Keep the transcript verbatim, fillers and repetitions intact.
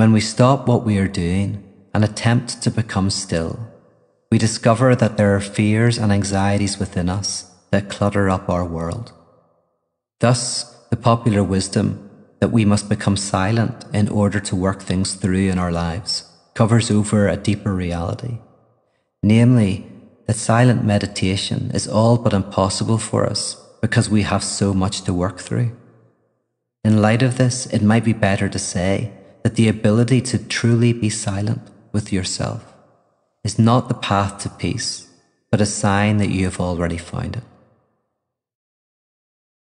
When we stop what we are doing and attempt to become still, we discover that there are fears and anxieties within us that clutter up our world. Thus, the popular wisdom that we must become silent in order to work things through in our lives covers over a deeper reality, namely that silent meditation is all but impossible for us because we have so much to work through. In light of this, it might be better to say that the ability to truly be silent with yourself is not the path to peace, but a sign that you have already found it.